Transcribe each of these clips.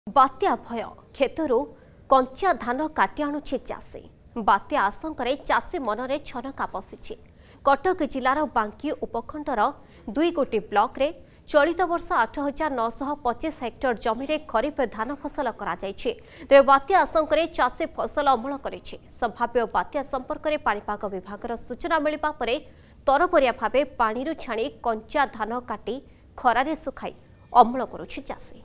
बात्या भय क्षेत्रु कंचा धान काटी आणुछि चाषी। बात्या आशंकारे चाषी मनरे छनका पशिछि। कटक जिलार बांकी उपखंडर 2 गोटी ब्लॉक रे चलित वर्ष 8,925 हेक्टर जमी रे खरीफ धान फसल करा जायछि। तेबे बात्या आशंकारे चाषी फसल अमल करिछि। संभाव्य बात्या संपर्क में पाणीपाग विभागर सूचना मिलिबा परे तरबरिया भावे पानी छाणी कंचा धान काटी खरारे सुखाई अमल करुछि चाषी।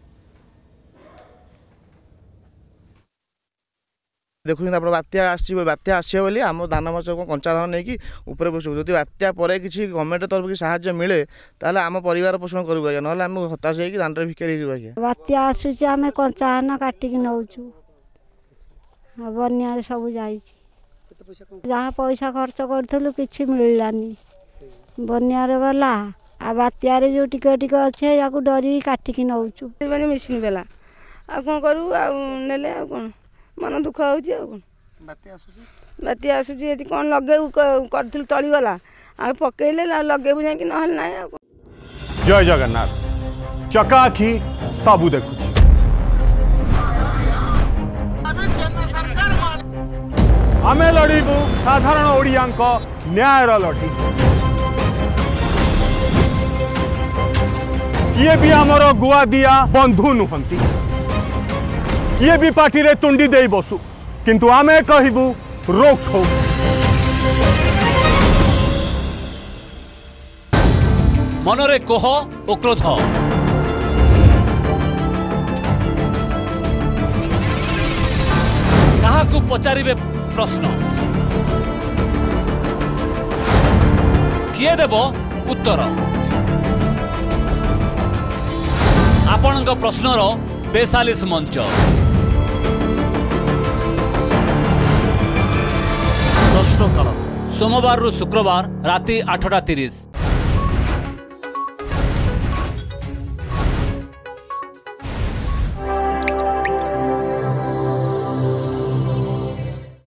देखुन आप बात्या आसो बोली आम धान मस कंचा धान नहीं कि बसू जब बात्या पर किसी गवर्नमेंट तरफ की साहाय्य मिले ताले आम परिवार पोषण करूँ आज्ञा ना आम हताश होगी दान भिकारी आज्ञा। बात्या आसूची आम कंचा धान काटिकी नौचु बन्या सब जहाँ पैसा खर्च करूँ कि मिललानी बन्यारे गला आ बात्यारे जो टिके टिके अच्छे या डरी काटिकी नौचु मेसीन बेला आ कौन करूँ आने आ कौन मन दुख हो बात्या आसूची कौन लगे कर तली गला आ पकईले लगेबू जाकि ना ना। जय जगन्नाथ चका आखि सबू देखुछि। आमे लड़ीबू साधारण ओडियांक न्यायर लड़ी। किए भी आमर गुआ दिया बंधु नुहंती, किए भी पार्टी रे तुंडी दे बसु, किंतु आमे कहिबू रोक ठोक। मनरे कोह ओ क्रोध काहाकू पचारिबे प्रश्न किए देब उत्तर। आपणक प्रश्नर 42 मंच प्रश्नकाल सोमवार रु शुक्रवार राति 8:30।